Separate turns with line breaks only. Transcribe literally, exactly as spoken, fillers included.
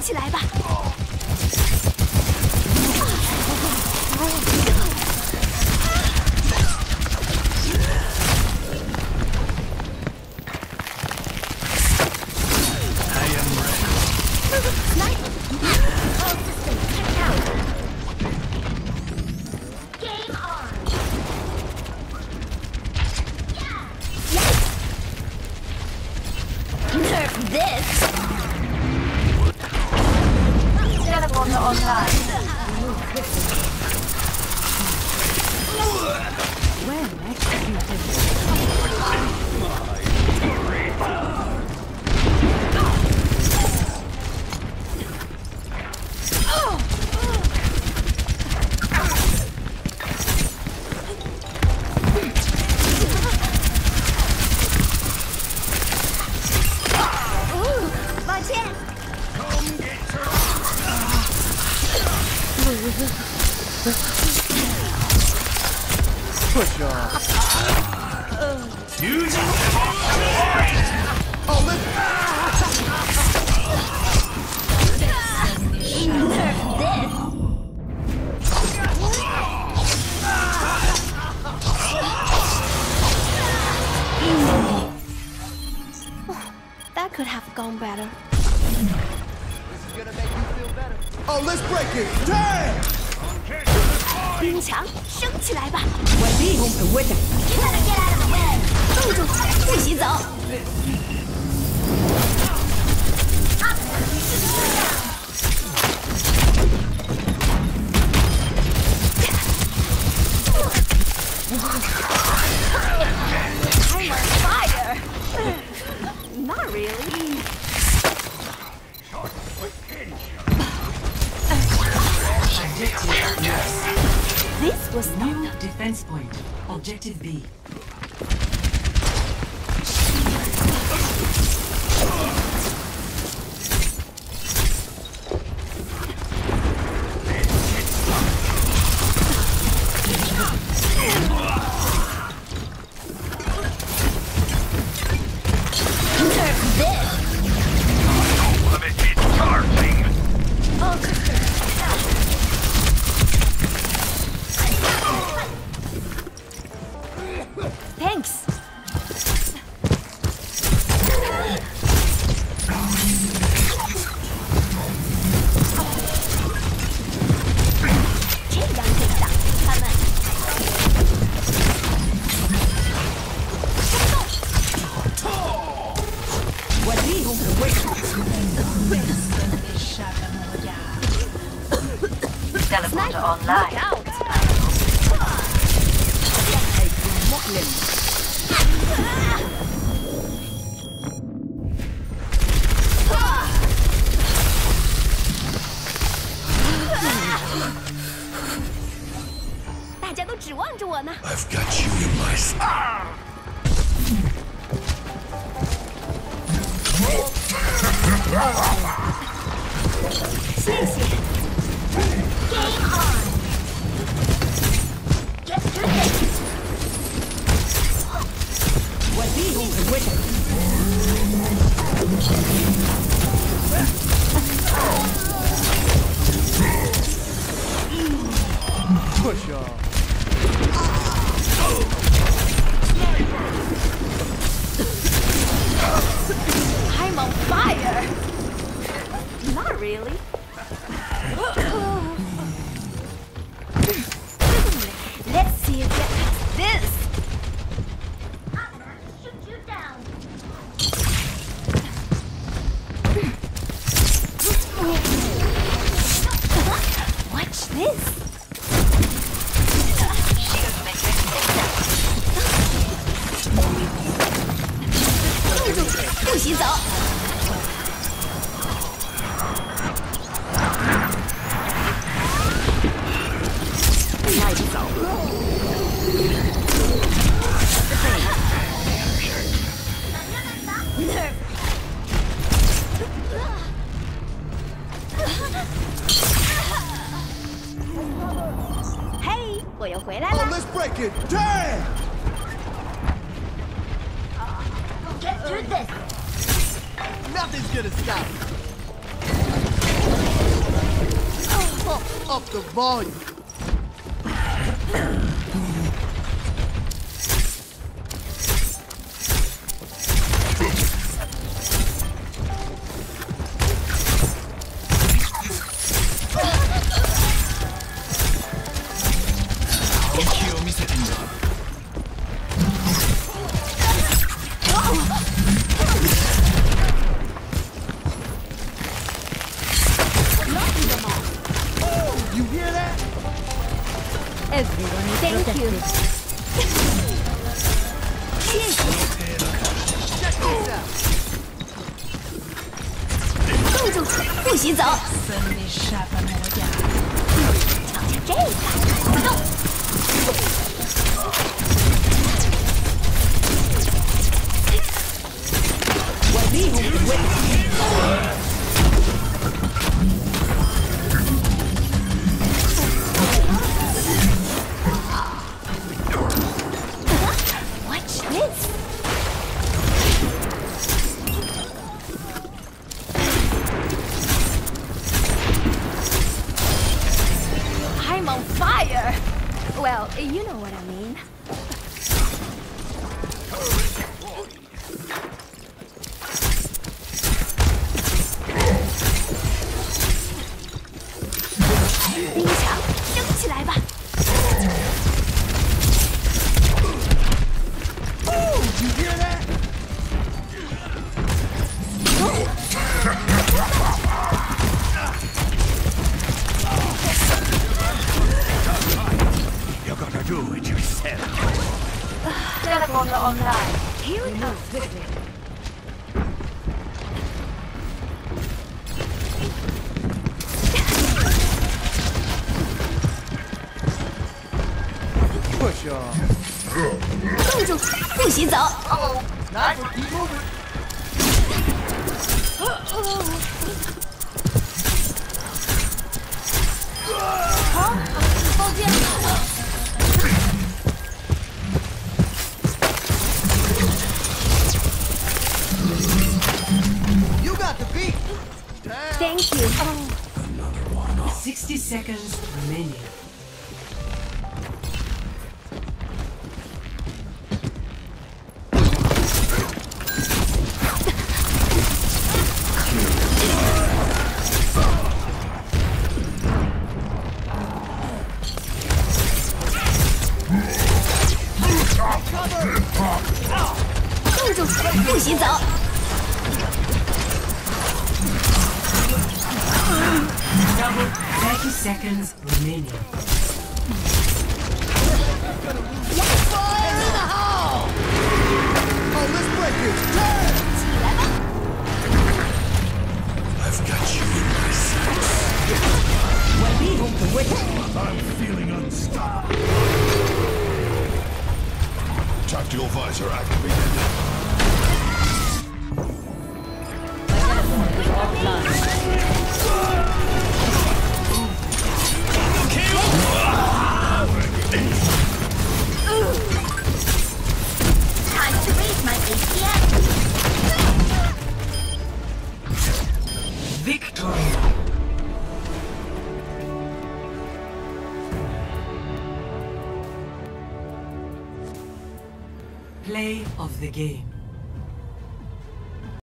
起来吧。
Push off.
Using
Oh, let's.
That could have gone better.
This is gonna make you feel better. Oh, let's break it. Damn!
冰墙升起来吧！
Gotta get out of the way.
冻住，不许走！ I'm on fire! Not really. This was
New defense point. Objective B.
Thanks.
Teleporter online.
Look out. 大家都指望着我呢。
I've got you in my sight.
谢谢。
Game on. Get through this.
Push off.
I'm on fire. Not really. Let's see if get past this.
I'm gonna shoot you down.
Watch this. 冻住，不许走。 嘿，我又回来
Oh,
了。
let's break it. Damn!
Get through this.
Nothing's gonna stop. Pump up the volume. You hear that?
Everyone is Thank you.
Check this out.
冻住，不许走。瞧瞧这个，不动。Watch this. I'm on fire. Well, you know what I mean.冰墙升起来吧。
You hear that?
You're gonna do it yourself.
Teleporter online.
Here we go.
Push on.
冻住，不许走。
Nice. Keep moving.
好，抱歉。
You got the beat.
Thank you.
Sixty seconds remaining.
Cover.
冻住，不许走。
Double thirty seconds remaining.
Fire in the hole. Oh, let's break it. Turn.
起来吧。
I've got you in my sights. I'm feeling unstoppable. Tactical visor activated.
Time to raise my A P M.
Victory. Play of the game.